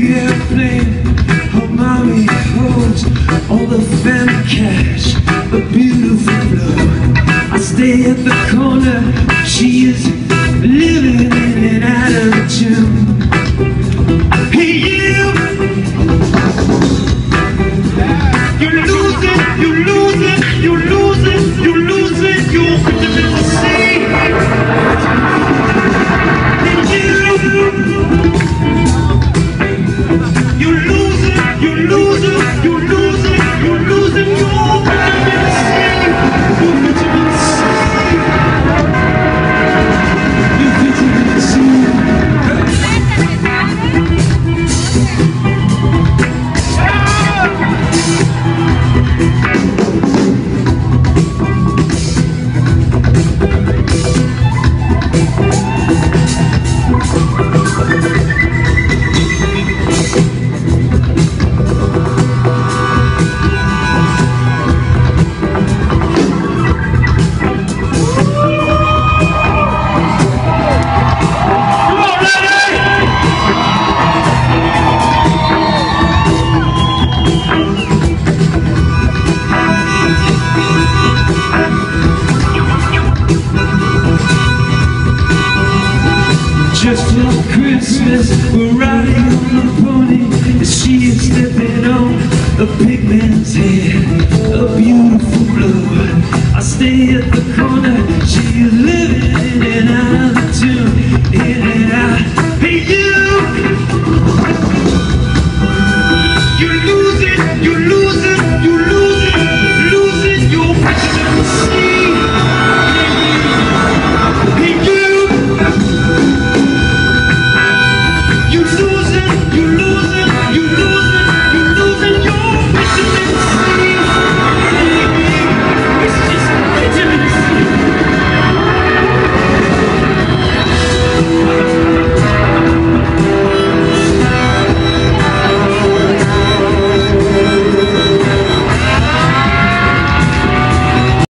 airplane, her mommy holds all the family cash, a beautiful blow. I stay at the corner, she is living in and out of the gym. Hey you, you're losing, you're losing, you're losing, you're losing your intimacy. You're losing, you're losing, you're losing, you're losing your intimacy. Your intimacy. Your intimacy. Just for Christmas, we're riding on the pony, and she is stepping on a big man's head, a beautiful blow. I stay at the corner, she is